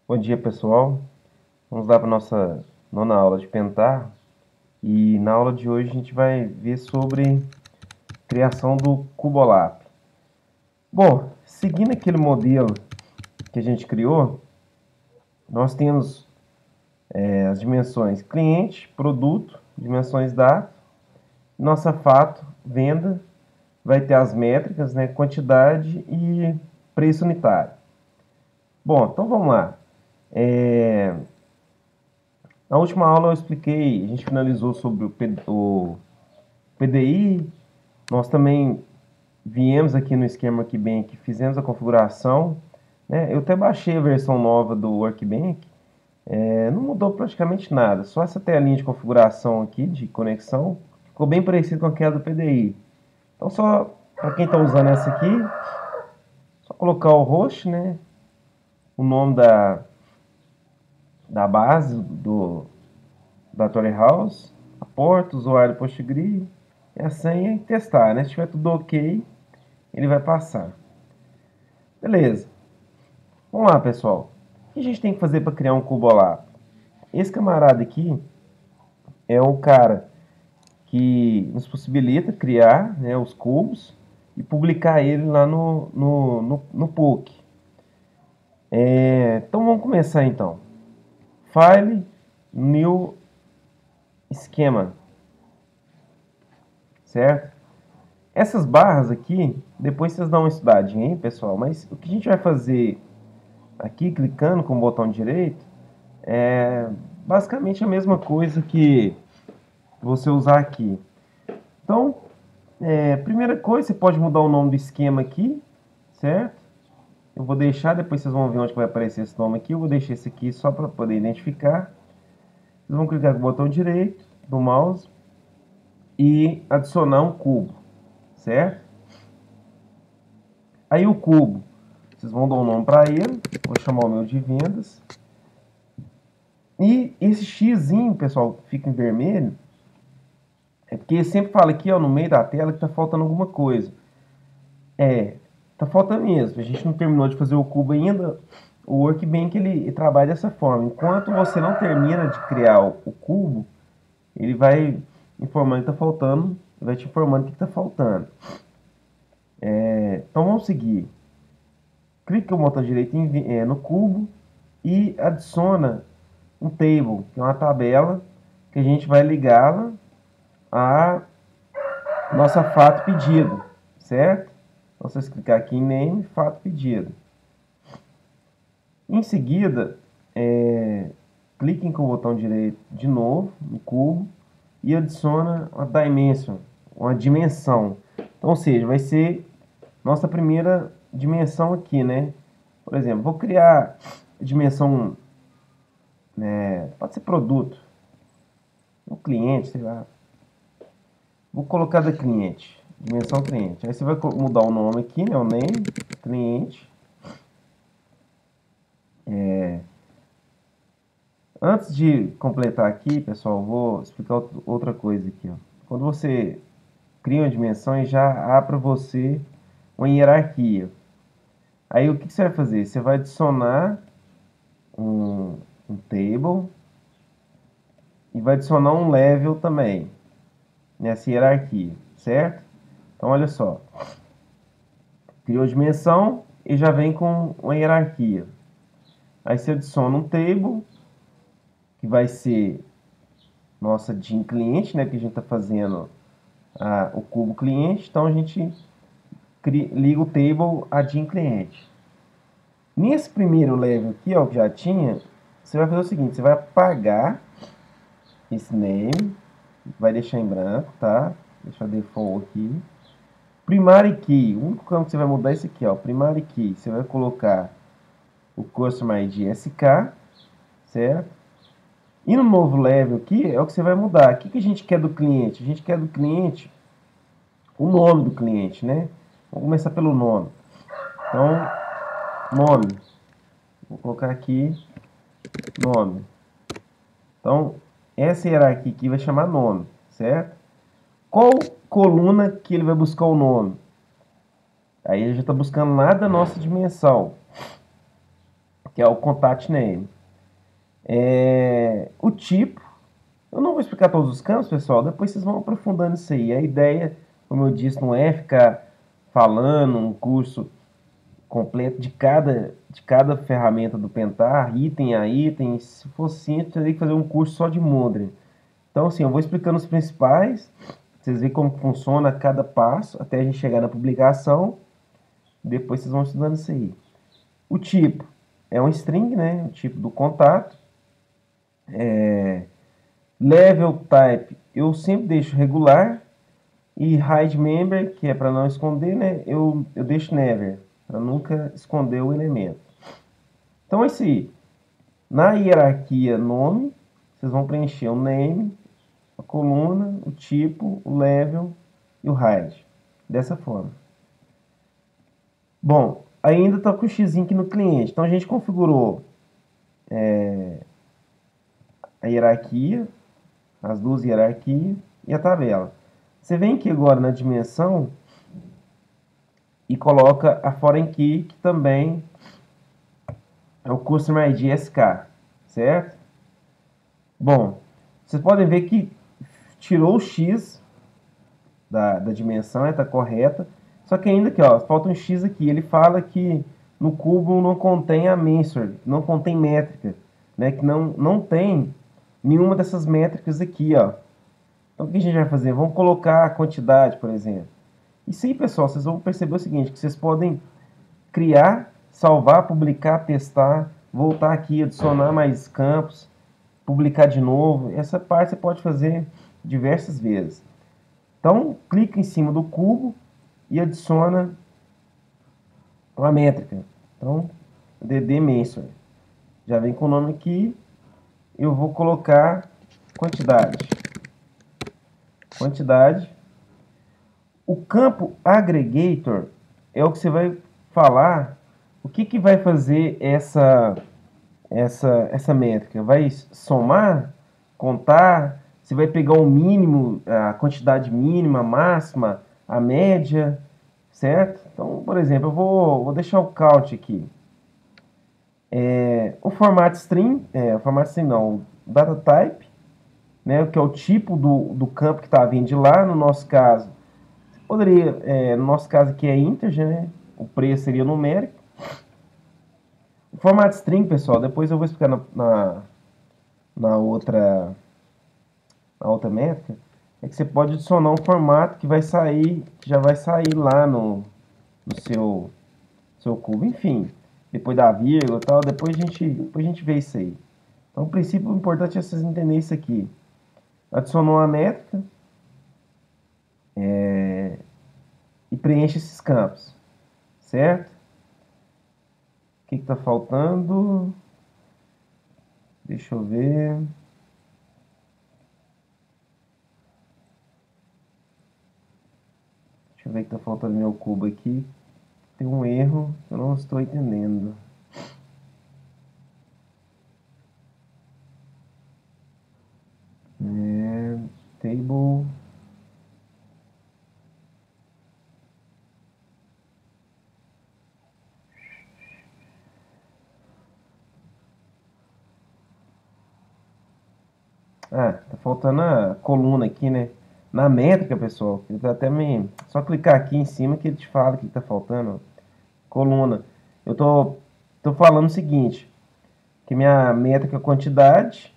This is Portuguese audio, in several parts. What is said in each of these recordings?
Bom dia, pessoal. Vamos lá para a nossa nona aula de Pentar. E na aula de hoje a gente vai ver sobre criação do Cubolab. Bom, seguindo aquele modelo que a gente criou, nós temos as dimensões cliente, produto, dimensões dado, nossa fato, venda, vai ter as métricas, né, quantidade e preço unitário. Bom, então vamos lá. Na última aula eu expliquei, a gente finalizou sobre o PDI, nós também viemos aqui no esquema Workbench, fizemos a configuração, né? Eu até baixei a versão nova do Workbench, não mudou praticamente nada, só essa telinha de configuração aqui, de conexão, ficou bem parecido com aquela do PDI. Então só, para quem está usando essa aqui, só colocar o host, né? O nome da base da Torre House, a porta, o usuário PostgreSQL, e a senha e testar, né? Se tiver tudo ok, ele vai passar. Beleza. Vamos lá, pessoal. O que a gente tem que fazer para criar um Cubolab? Esse camarada aqui é o cara que nos possibilita criar, né, os cubos e publicar ele lá no PUC. Então vamos começar então. File, New Schema. Certo? Essas barras aqui, depois vocês dão uma estudadinha, hein, pessoal? Mas o que a gente vai fazer aqui, clicando com o botão direito, é basicamente a mesma coisa que você usar aqui. Então, primeira coisa, você pode mudar o nome do esquema aqui, certo? Eu vou deixar, depois vocês vão ver onde vai aparecer esse nome aqui. Eu vou deixar esse aqui só para poder identificar. Vocês vão clicar com o botão direito do mouse e adicionar um cubo, certo? Aí o cubo, vocês vão dar um nome para ele. Vou chamar o meu de vendas. E esse xizinho, pessoal, que fica em vermelho, é porque sempre fala aqui, ó, no meio da tela que está faltando alguma coisa. Tá faltando mesmo. A gente não terminou de fazer o cubo ainda. O Workbench ele trabalha dessa forma. Enquanto você não termina de criar o cubo, ele vai informando que está faltando, vai te informando o que está faltando. Então vamos seguir. Clica com o botão direito no cubo e adiciona um table, que é uma tabela que a gente vai ligá-la a nossa fato pedido, certo? Então, vocês clicar aqui em name, fato pedido. Em seguida, cliquem com o botão direito de novo no cubo e adiciona uma dimensão. Então, ou seja, vai ser nossa primeira dimensão aqui, né? Por exemplo, vou criar a dimensão, pode ser produto, o cliente, sei lá. Vou colocar da cliente, dimensão cliente. Aí você vai mudar o nome aqui, né? O name, cliente. Antes de completar aqui, pessoal, vou explicar outra coisa aqui. Ó. Quando você cria uma dimensão, já há para você uma hierarquia. Aí o que você vai fazer? Você vai adicionar um table e vai adicionar um level também nessa hierarquia, certo? Então olha só, criou dimensão e já vem com uma hierarquia. Aí você adiciona um table que vai ser nossa DIN cliente, né? Que a gente está fazendo o cubo cliente, então a gente liga o table a DIN cliente. Nesse primeiro level aqui, ó, que já tinha, você vai fazer o seguinte, você vai apagar esse name, vai deixar em branco, tá? Deixa eu default aqui. Primary key, o único campo que você vai mudar é esse aqui, ó, primary key. Você vai colocar o customer ID SK, certo? E no novo level aqui é o que você vai mudar. O que a gente quer do cliente? A gente quer do cliente o nome do cliente, né? Vamos começar pelo nome. Então, nome. Vou colocar aqui nome. Então, essa hierarquia aqui vai chamar nome, certo? Qual coluna que ele vai buscar o nome? Aí ele já está buscando lá da nossa dimensão. que é o contact name. O tipo, eu não vou explicar todos os campos, pessoal, depois vocês vão aprofundando isso aí. A ideia, como eu disse, não é ficar falando um curso completo de cada ferramenta do Pentar, item a item. Se fosse assim, eu teria que fazer um curso só de Modern. Então, assim, eu vou explicando os principais, vocês veem como funciona cada passo, até a gente chegar na publicação, depois vocês vão estudando isso aí. O tipo é um string, né? O tipo do contato. Level type eu sempre deixo regular. E hide member, que é para não esconder, né? Eu deixo never, para nunca esconder o elemento. Então, na hierarquia nome, vocês vão preencher o name, a coluna, o tipo, o level e o hide. Dessa forma. Bom, ainda está com o x aqui no cliente. Então, a gente configurou a hierarquia, as duas hierarquias e a tabela. Você vem aqui agora na dimensão e coloca a foreign key, que também é o Customer ID SK, certo? Bom, vocês podem ver que tirou o X da dimensão, está correta, só que ainda aqui, ó, falta um X aqui. Ele fala que no cubo não contém a mensured, não contém métrica, né? Que não tem nenhuma dessas métricas aqui, ó. Então o que a gente vai fazer? Vamos colocar a quantidade, por exemplo. E sim, pessoal, vocês vão perceber o seguinte, que vocês podem criar, salvar, publicar, testar, voltar aqui, adicionar mais campos, publicar de novo. Essa parte você pode fazer diversas vezes. Então, clica em cima do cubo e adiciona uma métrica. Então, dd mention. Já vem com o nome aqui. Eu vou colocar quantidade. Quantidade. O campo aggregator é o que você vai falar o que vai fazer essa métrica. Vai somar, contar, você vai pegar o mínimo, a quantidade mínima, máxima, a média, certo? Então, por exemplo, eu vou deixar o count aqui. O formato string, o formato string não, o data type, né, que é o tipo do campo que está vindo de lá. No nosso caso, no nosso caso aqui é integer, né? O preço seria numérico. O formato string, pessoal, depois eu vou explicar na outra métrica, é que você pode adicionar um formato que vai sair, que já vai sair lá no seu cubo. Enfim, depois da vírgula e tal, depois a gente vê isso aí. Então, o princípio importante é vocês entenderem isso aqui. Adicionou uma métrica e preenche esses campos, certo? O que está faltando? Deixa eu ver. Deixa eu ver o que está faltando no meu cubo aqui. Tem um erro que eu não estou entendendo. Table. Tá faltando a coluna aqui, né? Na métrica, pessoal, ele tá até me... Só clicar aqui em cima que ele te fala o que tá faltando. Coluna. Eu tô falando o seguinte, que minha métrica é quantidade,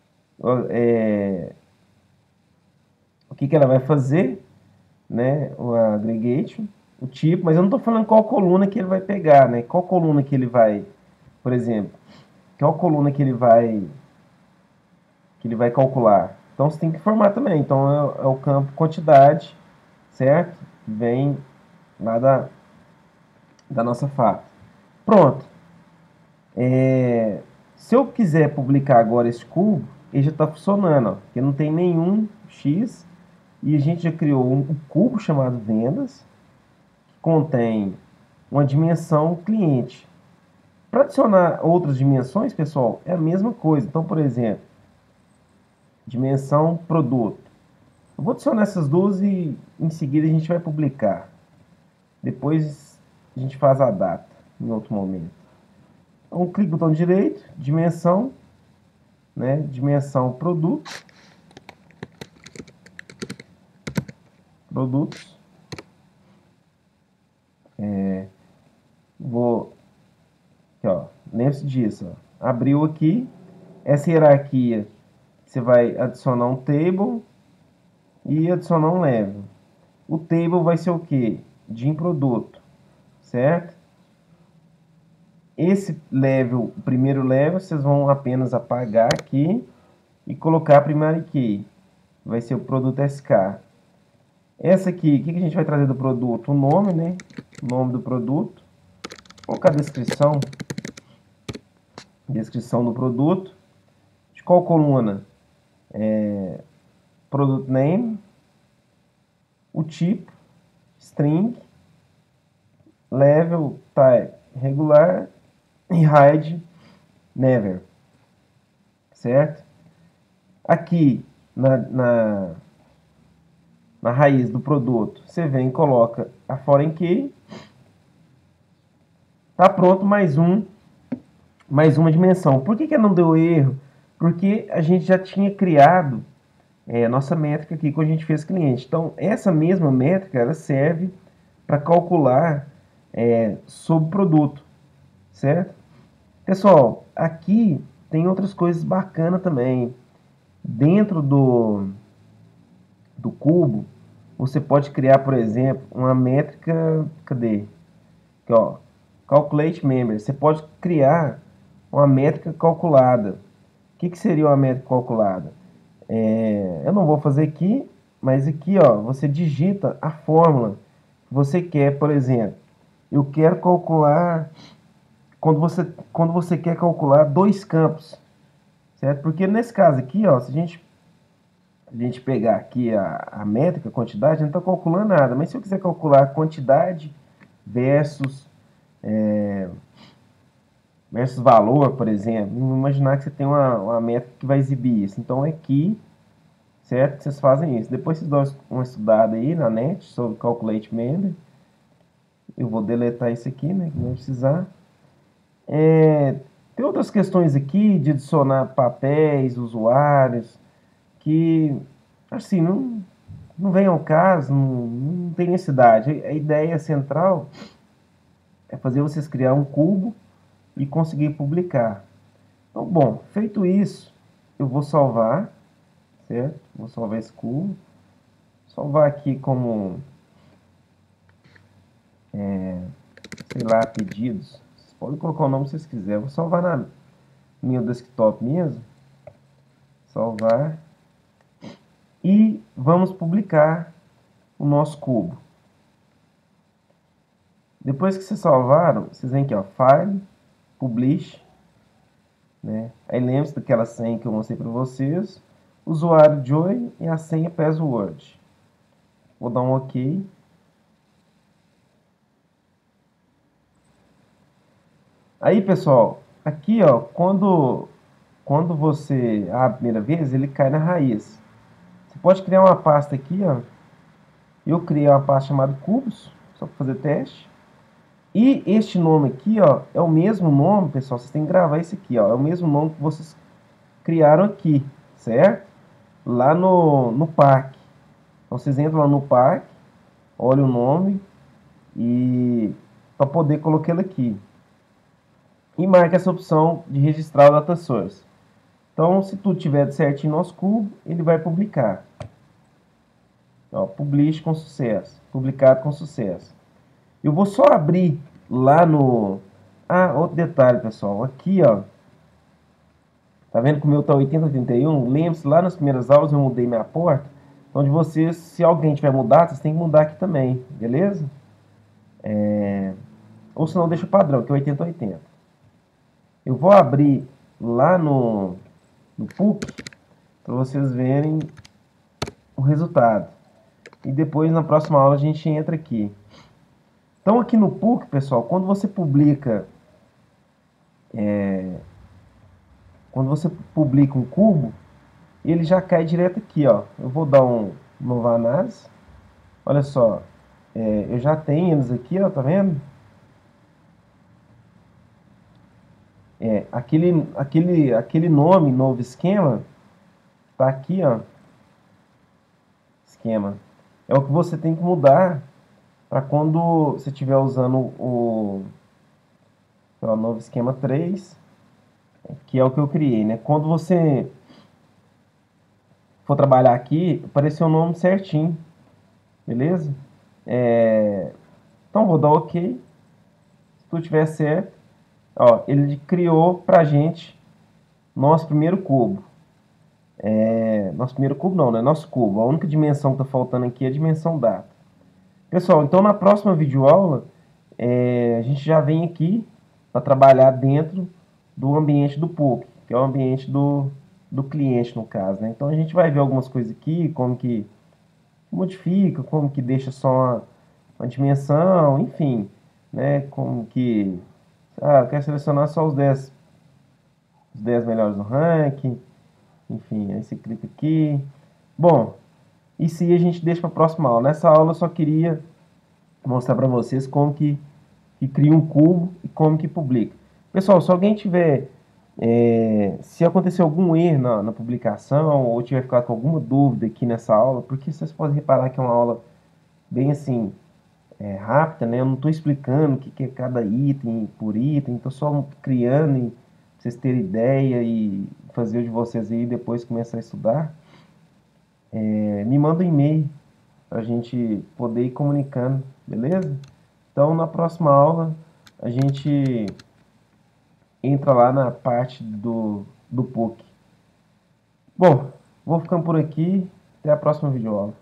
o que ela vai fazer, né? O aggregation, o tipo, mas eu não tô falando qual coluna que ele vai pegar, né? Qual coluna que ele vai, por exemplo, qual coluna que ele vai calcular. Então você tem que informar também. Então é o campo quantidade, certo? Que vem lá da nossa fábrica. Pronto. Se eu quiser publicar agora esse cubo, ele já está funcionando, ó, porque não tem nenhum X. E a gente já criou um cubo chamado vendas, que contém uma dimensão cliente. Para adicionar outras dimensões, pessoal, é a mesma coisa. Então, por exemplo, dimensão produto. Eu vou adicionar essas duas e em seguida a gente vai publicar. Depois a gente faz a data em outro momento. Então, clique no botão direito, dimensão, né? Dimensão produtos. Vou aqui, ó. Lembre-se disso, ó. Abriu aqui. Essa hierarquia, você vai adicionar um table e adicionar um level. O table vai ser o quê? De produto, certo? Esse level, o primeiro level, vocês vão apenas apagar aqui e colocar a primeira key. Vai ser o produto SK. Essa aqui, o que a gente vai trazer do produto? O nome, né? O nome do produto. Vou colocar a descrição. Descrição do produto. De qual coluna? Product name. O tipo. String. Level type regular. E hide never. Certo? Aqui na raiz do produto, você vem e coloca a foreign key. Tá pronto mais uma dimensão. Por que não deu erro? Porque a gente já tinha criado nossa métrica aqui quando a gente fez cliente. Então, essa mesma métrica ela serve para calcular sobre o produto, certo? Pessoal, aqui tem outras coisas bacanas também. Dentro do cubo, você pode criar, por exemplo, uma métrica, cadê? Aqui, ó, Calculate Member. Você pode criar uma métrica calculada. O que seria uma métrica calculada? Eu não vou fazer aqui, mas aqui, ó, você digita a fórmula que você quer. Por exemplo, eu quero calcular quando você quer calcular dois campos, certo? Porque nesse caso aqui, ó, se a gente pegar aqui a métrica, a quantidade, não está calculando nada. Mas se eu quiser calcular a quantidade versus valor, por exemplo, vamos imaginar que você tem uma métrica que vai exibir isso. Então, aqui, certo? Vocês fazem isso. Depois vocês dão uma estudada aí na net sobre Calculate Member. Eu vou deletar isso aqui, né? Que não vai precisar. Tem outras questões aqui de adicionar papéis, usuários, que, assim, não vem ao caso, não tem necessidade. A ideia central é fazer vocês criar um cubo e conseguir publicar. Então, bom, feito isso, eu vou salvar, certo? Vou salvar esse cubo. Salvar aqui como, sei lá, pedidos. Vocês podem colocar o nome que vocês quiserem. Vou salvar na minha desktop mesmo. Salvar. E vamos publicar o nosso cubo. Depois que vocês salvaram, vocês vêm aqui, ó, File, Publish, né? Aí lembre-se daquela senha que eu mostrei para vocês, usuário Joy e a senha password. Vou dar um OK. Aí, pessoal, aqui, ó, quando você abre a primeira vez, ele cai na raiz. Você pode criar uma pasta aqui, ó. Eu criei uma pasta chamada cubos, só para fazer teste. E este nome aqui, ó, é o mesmo nome, pessoal, vocês têm que gravar esse aqui, ó, é o mesmo nome que vocês criaram aqui, certo? Lá no parque. Então, vocês entram lá no parque, olham o nome e para poder colocar ele aqui. E marca essa opção de registrar o data source. Então, se tudo tiver certinho no nosso cubo, ele vai publicar. Ó, publish com sucesso, publicado com sucesso. Eu vou só abrir lá no... Ah, outro detalhe, pessoal. Aqui, ó. Tá vendo que o meu tá 8081? Lembre-se, lá nas primeiras aulas eu mudei minha porta. Onde vocês, se alguém tiver mudado, vocês têm que mudar aqui também. Beleza? Ou se não, deixa o padrão, que é 8080. Eu vou abrir lá no PUC para vocês verem o resultado. E depois, na próxima aula, a gente entra aqui. Então, aqui no PUC, pessoal, quando você publica um cubo, ele já cai direto aqui, ó. Eu vou dar um nova análise. Olha só, eu já tenho eles aqui, ó, tá vendo? Aquele nome, novo esquema, tá aqui, ó. Esquema. É o que você tem que mudar para quando você estiver usando o novo esquema 3, que é o que eu criei, né? Quando você for trabalhar aqui, aparecer o nome certinho, beleza? Então vou dar OK. Se tudo tiver certo, ó, ele criou pra gente nosso primeiro cubo. Nosso primeiro cubo não, né? Nosso cubo. A única dimensão que está faltando aqui é a dimensão data. Pessoal, então na próxima videoaula, a gente já vem aqui para trabalhar dentro do ambiente do POC, que é o ambiente do cliente, no caso, né? Então a gente vai ver algumas coisas aqui, como que modifica, como que deixa só uma dimensão, enfim, né? Como que... eu quero selecionar só os 10 melhores do ranking, enfim, aí você clica aqui. Bom, isso aí a gente deixa para a próxima aula. Nessa aula eu só queria mostrar para vocês como que cria um cubo e como que publica. Pessoal, se alguém tiver, se acontecer algum erro na publicação ou tiver ficado com alguma dúvida aqui nessa aula, porque vocês podem reparar que é uma aula bem assim, rápida, né? Eu não estou explicando o que é cada item por item, estou só criando e pra vocês terem ideia e fazer o de vocês aí depois começar a estudar. Me manda um e-mail para a gente poder ir comunicando, beleza? Então, na próxima aula, a gente entra lá na parte do POC. Bom, vou ficando por aqui. Até a próxima videoaula.